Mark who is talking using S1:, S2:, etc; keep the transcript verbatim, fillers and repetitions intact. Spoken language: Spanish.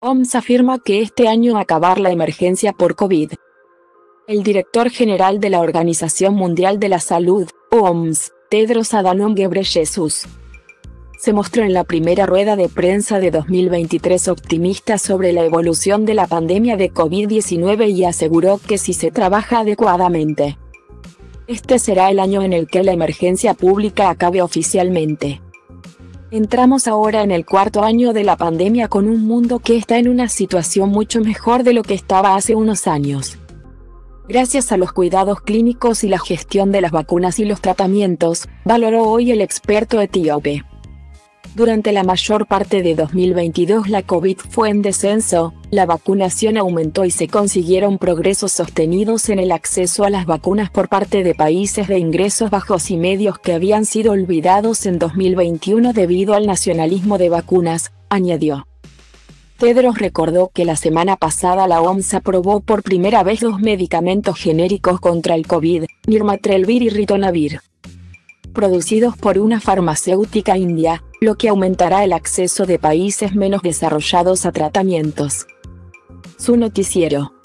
S1: O M S afirma que este año acabar la emergencia por COVID. El director general de la Organización Mundial de la Salud, O M S, Tedros Adhanom Ghebreyesus, se mostró en la primera rueda de prensa de dos mil veintitrés optimista sobre la evolución de la pandemia de COVID diecinueve y aseguró que si se trabaja adecuadamente, este será el año en el que la emergencia pública acabe oficialmente. Entramos ahora en el cuarto año de la pandemia con un mundo que está en una situación mucho mejor de lo que estaba hace unos años. Gracias a los cuidados clínicos y la gestión de las vacunas y los tratamientos, valoró hoy el experto etíope. Durante la mayor parte de dos mil veintidós la COVID fue en descenso, la vacunación aumentó y se consiguieron progresos sostenidos en el acceso a las vacunas por parte de países de ingresos bajos y medios que habían sido olvidados en dos mil veintiuno debido al nacionalismo de vacunas, añadió. Tedros recordó que la semana pasada la O M S aprobó por primera vez dos medicamentos genéricos contra el COVID, Nirmatrelvir y Ritonavir, producidos por una farmacéutica india, lo que aumentará el acceso de países menos desarrollados a tratamientos. Su noticiero.